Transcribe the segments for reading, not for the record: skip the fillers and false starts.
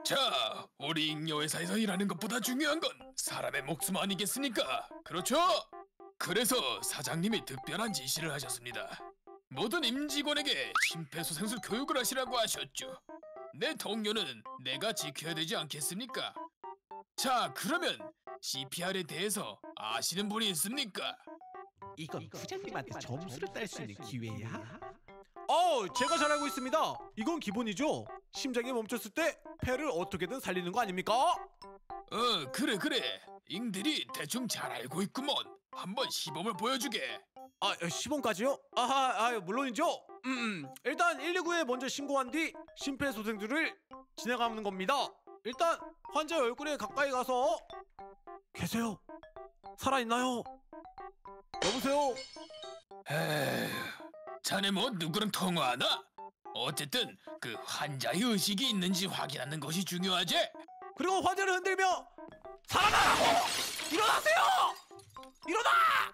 자, 우리 잉여회사에서 일하는 것보다 중요한 건 사람의 목숨 아니겠습니까? 그렇죠? 그래서 사장님이 특별한 지시를 하셨습니다. 모든 임직원에게 심폐소생술 교육을 하시라고 하셨죠. 내 동료는 내가 지켜야 되지 않겠습니까? 자, 그러면 CPR에 대해서 아시는 분이 있습니까? 이건 부장님한테 점수를 딸 수 있는 기회야? 제가 잘 알고 있습니다. 이건 기본이죠. 심장이 멈췄을 때 폐를 어떻게든 살리는 거 아닙니까? 그래. 잉들이 대충 잘 알고 있구먼. 한번 시범을 보여주게. 시범까지요? 물론이죠. 일단 119에 먼저 신고한 뒤 심폐소생술을 진행하는 겁니다. 일단 환자의 얼굴에 가까이 가서 계세요? 살아있나요? 여보세요? 에휴, 자네 뭐 누구랑 통화하나? 어쨌든 그 환자의 의식이 있는지 확인하는 것이 중요하지? 그리고 환자를 흔들며 살아나라고! 일어나세요! 일어나!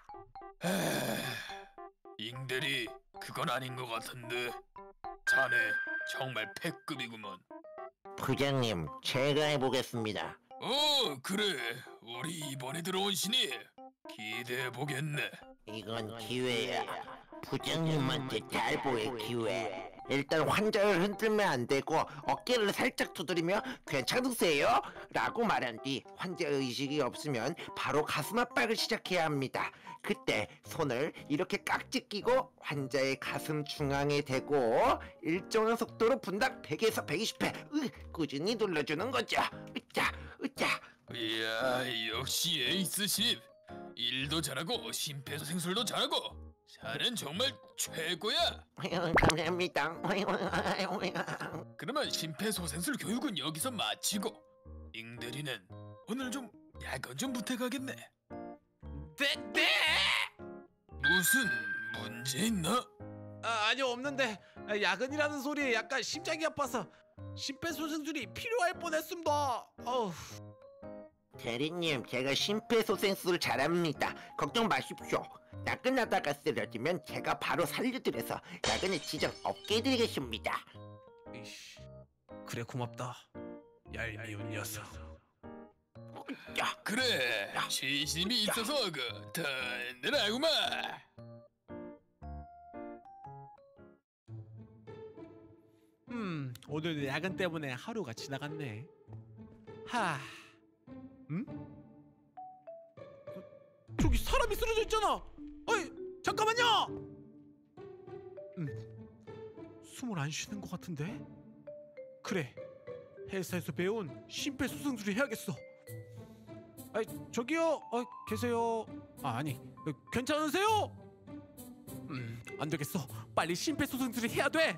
잉들이 그건 아닌 것 같은데. 자네 정말 패급이구먼. 부장님, 제가 해보겠습니다. 그래. 우리 이번에 들어온 신입 기대해보겠네. 이건 기회야. 부장님한테 잘 보일 기회. 일단 환자를 흔들면 안 되고 어깨를 살짝 두드리며 괜찮으세요? 라고 말한 뒤 환자 의식이 없으면 바로 가슴 압박을 시작해야 합니다. 그때 손을 이렇게 깍지 끼고 환자의 가슴 중앙에 대고 일정한 속도로 분당 100에서 120회 꾸준히 눌러주는 거죠. 으짜. 이야, 역시 에이스 신입. 일도 잘하고 심폐소생술도 잘하고. 자넨 정말 최고야. 감사합니다. 그러면 심폐소생술 교육은 여기서 마치고 잉대리는 오늘 좀 야근 좀 부탁하겠네. 네? 무슨 문제 있나? 아니요, 없는데 야근이라는 소리에 약간 심장이 아파서 심폐소생술이 필요할 뻔했습니다. 대리님, 제가 심폐소생술 잘합니다. 걱정 마십시오. 야근하다가 쓰러지면 제가 바로 살려드려서 야근에 지장 없게 해드리겠습니다. 이씨, 그래 고맙다. 얄미운 녀석. 그래, 신심이 있어서 든든하구만. 오늘 야근 때문에 하루가 지나갔네. 저기 사람이 쓰러져 있잖아. 어이, 잠깐만요. 숨을 안 쉬는 것 같은데. 그래, 회사에서 배운 심폐소생술을 해야겠어. 저기요. 계세요? 아니, 괜찮으세요? 안 되겠어. 빨리 심폐소생술을 해야 돼.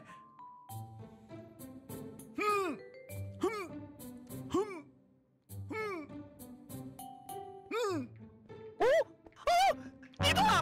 이봐!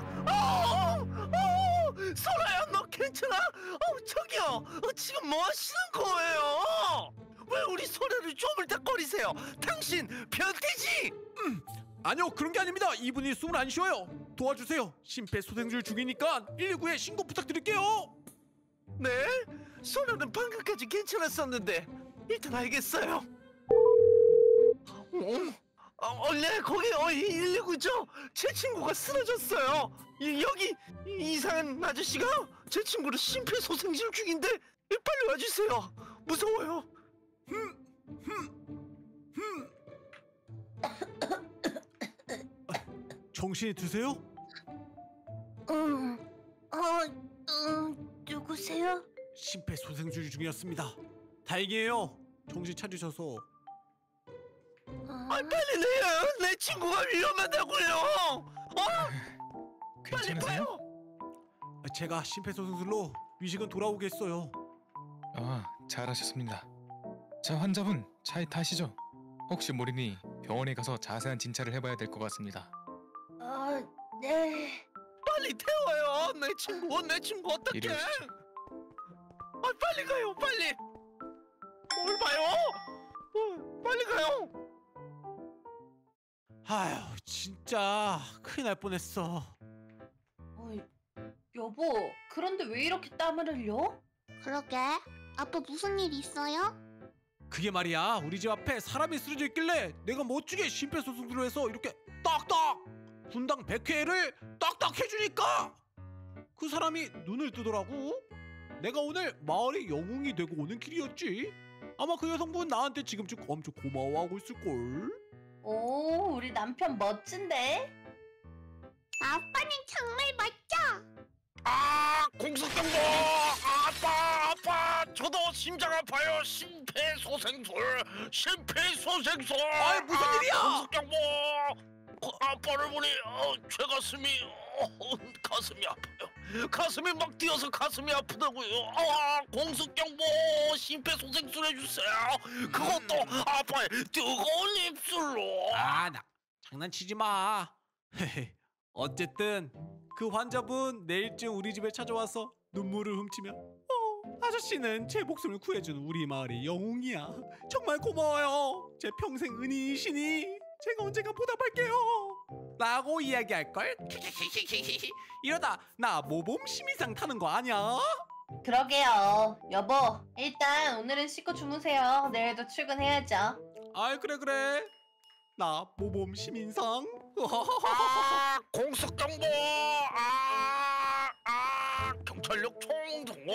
소라야, 너 괜찮아? 저기요, 지금 뭐 하시는 거예요? 왜 우리 소라를 쪼물딱거리세요? 당신 변태지? 아니요, 그런 게 아닙니다. 이분이 숨을 안 쉬어요. 도와주세요. 심폐소생술 중이니까 119에 신고 부탁드릴게요. 네? 소라는 방금까지 괜찮았었는데 일단 알겠어요. 네, 거기 119죠? 제 친구가 쓰러졌어요. 여기 이상한 아저씨가 제 친구를 심폐소생술 중인데 빨리 와주세요. 무서워요. 정신이 드세요? 누구세요? 심폐소생술 중이었습니다. 다행이에요. 정신 차리셔서. 빨리 내요. 내 친구가 위험하다고요. 괜찮으세요? 제가 심폐소생술로 위식은 돌아오겠어요. 잘하셨습니다. 자, 환자분 차에 타시죠. 혹시 모르니 병원에 가서 자세한 진찰을 해봐야 될 것 같습니다. 네. 빨리 태워요. 내 친구 어떡해? 이리 오십시오. 빨리 가요. 빨리. 뭘 봐요? 빨리 가요. 아휴, 진짜 큰일 날 뻔했어. 여보, 그런데 왜 이렇게 땀을 흘려? 그러게. 아빠 무슨 일 있어요? 그게 말이야, 우리 집 앞에 사람이 쓰러져 있길래 내가 멋지게 심폐소생술을 해서 이렇게 딱딱 분당 100회를 딱딱 해주니까 그 사람이 눈을 뜨더라고. 내가 오늘 마을의 영웅이 되고 오는 길이었지. 아마 그 여성분 나한테 지금쯤 엄청 고마워하고 있을걸. 오, 우리 남편 멋진데? 아빠는 정말 멋져. 아, 공수경보! 아빠! 저도 심장 아파요. 심폐소생술! 아이, 무슨 일이야? 공수경보! 아빠를 보니 제 가슴이 아파요. 가슴이 막 뛰어서 가슴이 아프다고요. 공수경보! 심폐소생술 해주세요. 그것도 아빠의 뜨거운 입술로. 나 장난치지 마. 어쨌든 그 환자분 내일쯤 우리 집에 찾아와서 눈물을 훔치며 아저씨는 제 목숨을 구해준 우리 마을의 영웅이야. 정말 고마워요. 제 평생 은인이시니 제가 언젠가 보답할게요. 라고 이야기할걸? 이러다 나 모범 시민상 타는 거 아니야? 그러게요. 여보, 일단 오늘은 씻고 주무세요. 내일도 출근해야죠. 아이, 그래. 나 모범 시민상. 공수경보! 경찰력 총동원!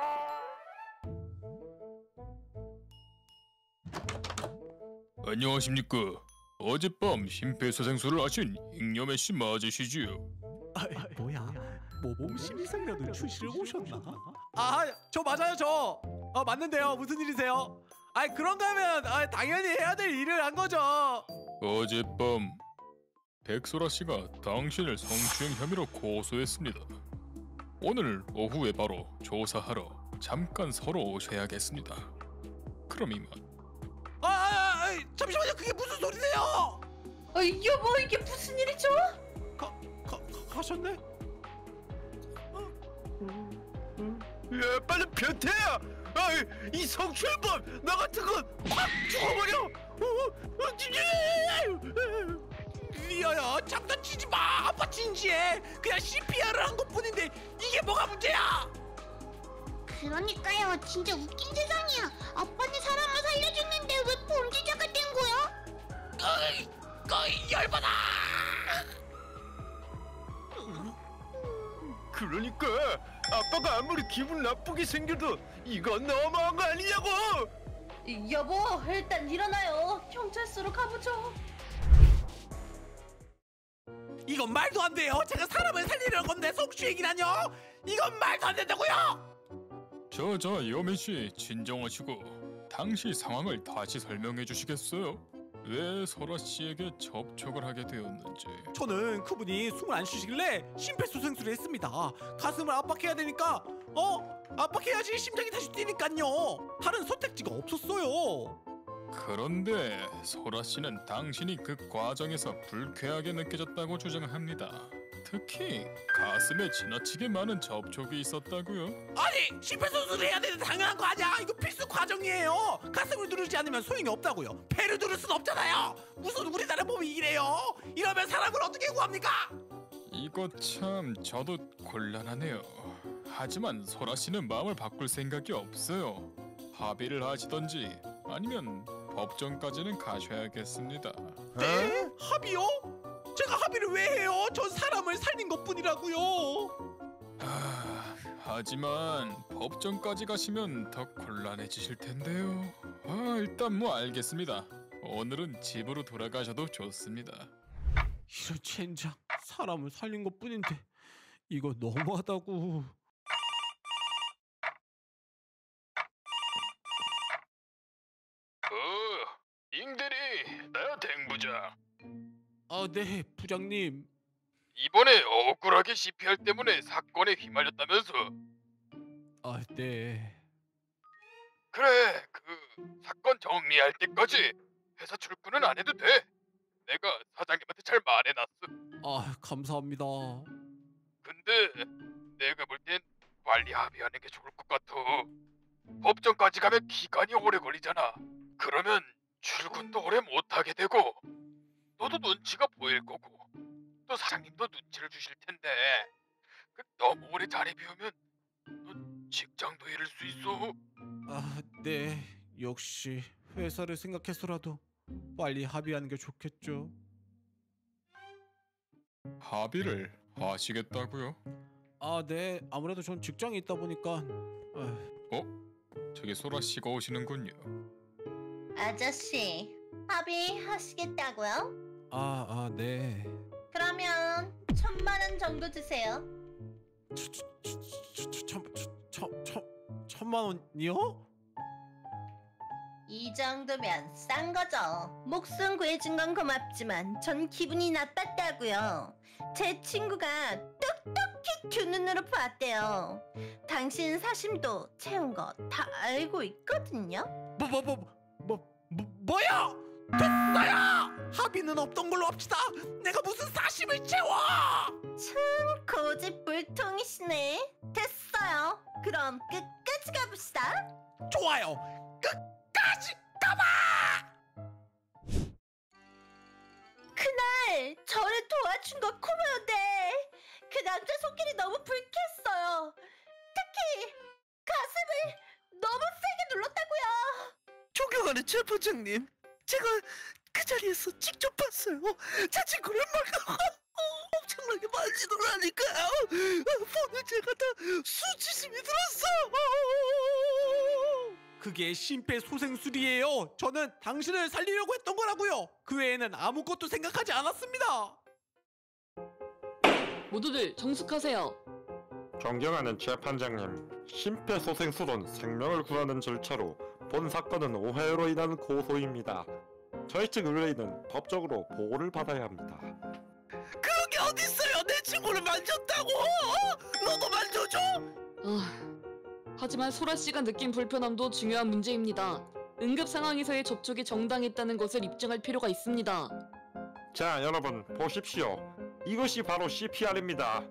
안녕하십니까. 어젯밤 심폐소생술을 하신 잉여매 씨 맞으시지요? 뭐야? 모범 시민상이라도 주시러 오셨나? 저 맞아요, 저. 맞는데요. 무슨 일이세요? 그런가 하면 당연히 해야 될 일을 한 거죠. 어젯밤 백소라 씨가 당신을 성추행 혐의로 고소했습니다. 오늘 오후에 바로 조사하러 잠깐 서로 오셔야겠습니다. 그럼 이만. 잠시만요. 그게 무슨 소리세요? 여보, 이게 무슨 일이죠? 가셨네? 야, 빨리 변태야! 이 성추행범! 나 같은 건 확 죽어버려! 리아야, 장난치지 마. 아빠 진지해. 그냥 CPR을 한 것뿐인데 이게 뭐가 문제야? 그러니까요. 진짜 웃긴 세상이야. 아빠는 사람을 살려줬는데 왜 범죄자가 된 거야? 열받아. 그러니까 아빠가 아무리 기분 나쁘게 생겨도 이건 너무한 거 아니냐고! 여보, 일단 일어나요. 경찰서로 가보죠. 이건 말도 안 돼요. 제가 사람을 살리려는 건데 성추행이라뇨? 이건 말도 안 된다고요. 저 여민 씨 진정하시고 당시 상황을 다시 설명해 주시겠어요? 왜 설아 씨에게 접촉을 하게 되었는지. 저는 그분이 숨을 안 쉬시길래 심폐소생술을 했습니다. 가슴을 압박해야 되니까 압박해야지 심장이 다시 뛰니까요. 다른 선택지가 없었어요. 그런데 설아 씨는 당신이 그 과정에서 불쾌하게 느껴졌다고 주장합니다. 특히 가슴에 지나치게 많은 접촉이 있었다고요? 아니, 심폐소생술을 해야 되는 당연한 거 아니야? 이거 필수 과정이에요. 가슴을 누르지 않으면 소용이 없다고요. 배를 누를 순 없잖아요. 무슨 우리나라 몸이 이래요? 이러면 사람을 어떻게 구합니까? 이거 참 저도 곤란하네요. 하지만 설아 씨는 마음을 바꿀 생각이 없어요. 합의를 하시던지 아니면 법정까지는 가셔야겠습니다. 네? 합의요? 제가 합의를 왜 해요? 전 사람을 살린 것뿐이라고요. 하지만 법정까지 가시면 더 곤란해지실 텐데요. 일단 뭐 알겠습니다. 오늘은 집으로 돌아가셔도 좋습니다. 이런 젠장, 사람을 살린 것뿐인데 이거 너무하다고. 잉대리, 나야 댕부장. 네, 부장님. 이번에 억울하게 CPR 때문에 사건에 휘말렸다면서? 네. 그래, 그 사건 정리할 때까지 회사 출근은 안 해도 돼. 내가 사장님한테 잘 말해놨어. 감사합니다. 근데 내가 볼 땐 빨리 합의하는 게 좋을 것 같아. 법정까지 가면 기간이 오래 걸리잖아. 그러면 출근도 오래 못하게 되고 너도 눈치가 보일 거고 또 사장님도 눈치를 주실 텐데 너무 오래 자리 비우면 너 직장도 잃을 수 있어. 네, 역시 회사를 생각해서라도 빨리 합의하는 게 좋겠죠. 합의를 하시겠다고요? 아, 네. 아무래도 전 직장에 있다 보니까 저기 소라 씨가 오시는군요. 아저씨, 합의하시겠다고요? 네. 그러면 1,000만 원 정도 주세요. 천만 원이요? 이 정도면 싼 거죠. 목숨 구해준 건 고맙지만 전 기분이 나빴다고요. 제 친구가 똑똑히 두 눈으로 봤대요. 당신 사심도 채운 거 다 알고 있거든요. 뭐야? 됐어요! 합의는 없던 걸로 합시다. 내가 무슨 사심을 채워! 참 고집 물통이시네. 됐어요. 그럼 끝까지 가봅시다. 좋아요. 끝까지 가봐! 그날 저를 도와준 거 고마운데 그 남자 손길이 너무 불쾌했어요. 특히 가슴을 너무 세게 눌렀다고요. 존경하는 최 부장님, 제가 그 자리에서 직접 봤어요. 제 친구를 막 엄청나게 만지더라니까요. 폰을 제가 다 수치심이 들었어요. 그게 심폐소생술이에요. 저는 당신을 살리려고 했던 거라고요. 그 외에는 아무것도 생각하지 않았습니다. 모두들 정숙하세요. 존경하는 재판장님, 심폐소생술은 생명을 구하는 절차로 본 사건은 오해로 인한 고소입니다. 저희 측 의뢰인은 법적으로 보호를 받아야 합니다. 그런 게 어딨어요? 내 친구를 만졌다고? 너도 만져줘? 하지만 소라 씨가 느낀 불편함도 중요한 문제입니다. 응급 상황에서의 접촉이 정당했다는 것을 입증할 필요가 있습니다. 자, 여러분 보십시오. 이것이 바로 CPR입니다.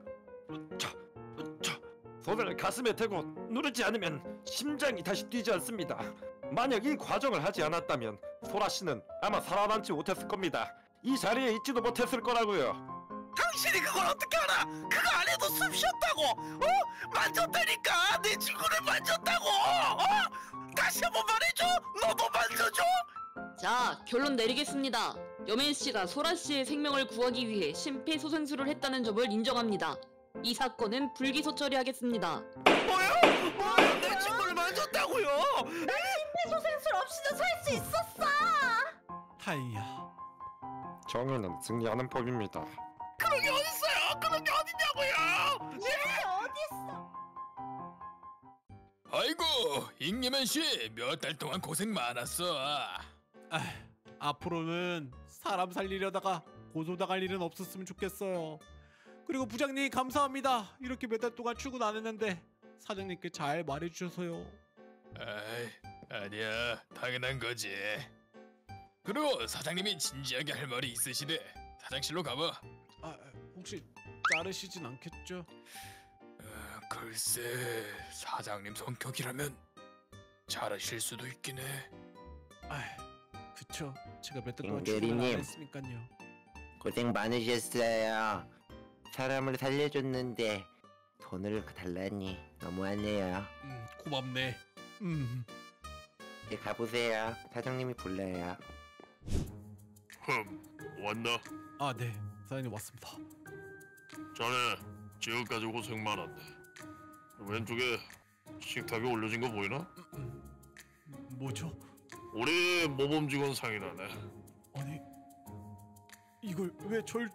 손을 가슴에 대고 누르지 않으면 심장이 다시 뛰지 않습니다. 만약 이 과정을 하지 않았다면 소라 씨는 아마 살아남지 못했을 겁니다. 이 자리에 있지도 못했을 거라고요. 당신이 그걸 어떻게 알아? 그거 안 해도 숨 쉬었다고? 만졌다니까! 내 친구를 만졌다고! 다시 한번 말해줘! 너도 만져줘! 자, 결론 내리겠습니다. 여맨 씨가 소라 씨의 생명을 구하기 위해 심폐소생술을 했다는 점을 인정합니다. 이 사건은 불기소 처리하겠습니다. 뭐야? 내 친구를 만졌다고요? 심폐소생술 없이도 살 수 있었어. 다행이야. 정의는 승리하는 법입니다. 그런 게 어딨어요? 그런 게 어딨냐고요? 이게 어딨어? 아이고 잉여맨 씨 몇 달 동안 고생 많았어. 앞으로는 사람 살리려다가 고소당할 일은 없었으면 좋겠어요. 그리고 부장님 감사합니다. 이렇게 몇 달 동안 출근 안 했는데 사장님께 잘 말해주셔서요. 아이, 아니야 당연한 거지. 그리고 사장님이 진지하게 할 말이 있으시대. 사장실로 가봐. 혹시 자르시진 않겠죠? 글쎄 사장님 성격이라면 잘하실 수도 있긴 해. 그쵸. 제가 몇 달 동안 김대리님. 출근 안 했으니까요. 고생 많으셨어요. 사람을 살려줬는데 돈을 달라니 너무하네요. 고맙네. 이제 가보세요. 사장님이 불러요. 왔나? 네. 사장님 왔습니다. 자네 지금까지 고생 많았네. 왼쪽에 식탁에 올려진 거 보이나? 뭐죠? 우리 모범 직원 상이라네. 아니 이걸 왜 절...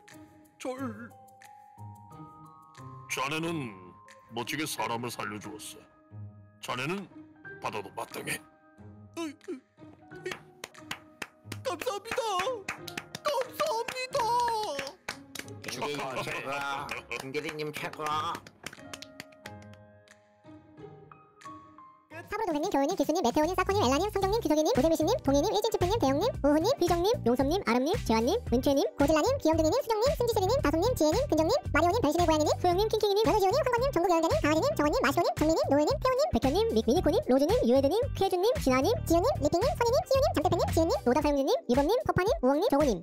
자네는 멋지게 사람을 살려주었어. 자네는 받아도 마땅해. 감사합니다. 김대리님 최고. 김대리님 최고. 사부도생님, 교우님, 기수님, 메테오님, 사코님, 엘라님, 성경님, 규석이님, 고재미씨님, 동희님, 일진치프님, 대영님, 우후님, 비정님, 용섭님, 아름님, 재환님, 재환님, 고질라님, 귀염둥이님, 수정님, 승지슬이님, 다솜님, 지혜님, 근정님, 마리오님, 변신의 고양이님, 소영님, 킹킹이님, 여자지호님, 황건님, 정국여행자님, 강아지님, 정원님, 마시오님, 정민님, 노예님, 태호님, 백현님, 미니코님, 로즈님, 유에드님, 쾌준님, 진아님, 지연님, 리핑님, 선희님, 시우님, 장대표님, 지은님, 노다사용주님, 유범님, 퍼파님, 우엉님, 정호님.